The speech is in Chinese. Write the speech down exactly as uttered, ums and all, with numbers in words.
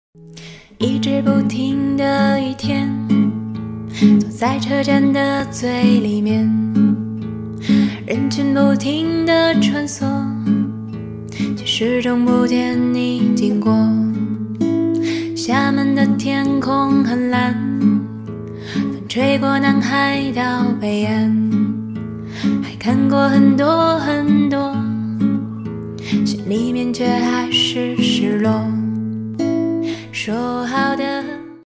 一直不停的雨天，坐在车站的最里面，人群不停的穿梭，却始终不见你经过。厦门的天空很蓝，风吹过南海到北岸，还看过很多很多，心里面却还是失落。说好的